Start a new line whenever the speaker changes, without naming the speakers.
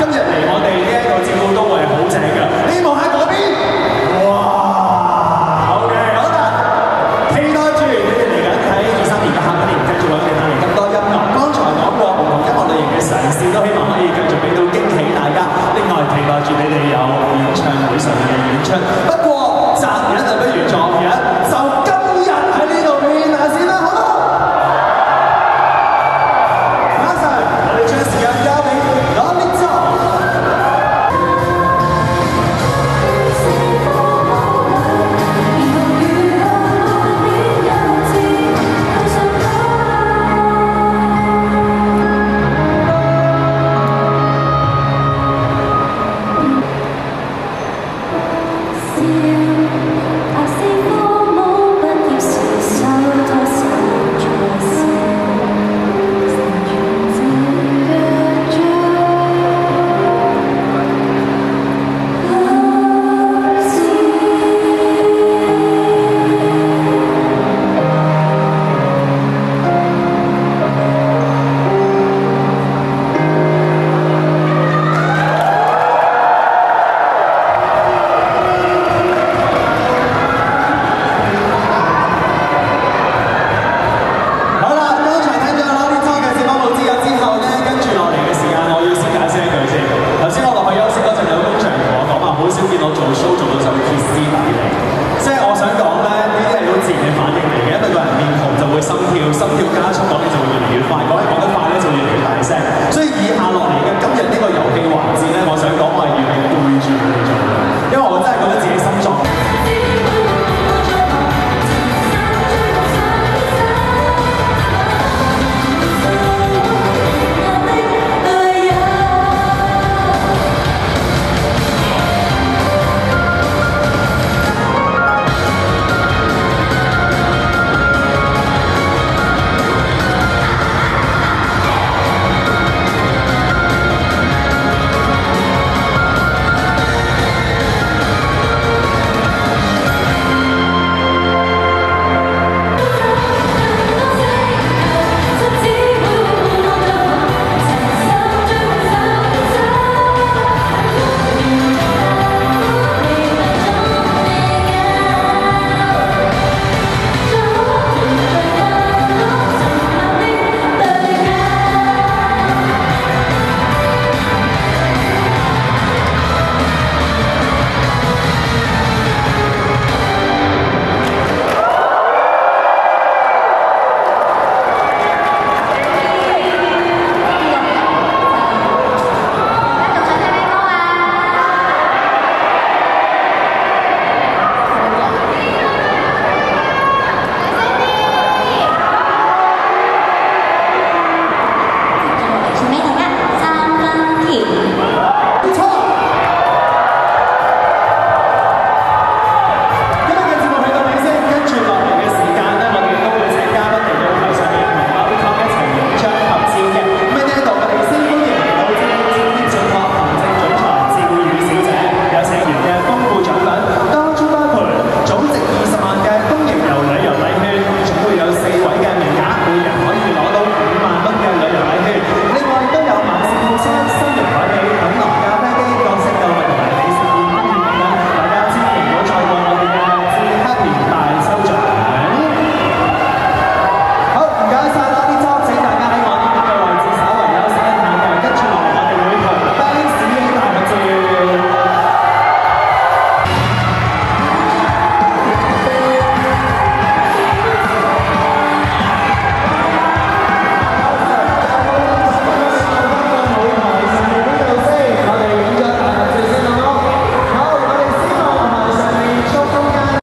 今日嚟我哋呢一個節目都會係好正嘅。你望下嗰邊，哇 ！OK， 好啦，期待住你哋嚟緊喺23年嘅下半年，繼續為我哋帶嚟咁多音樂。剛才講過唔同音樂類型嘅嘗試，都希望可以繼續俾到驚喜大家。另外期待住你哋有演唱會上面嘅演出。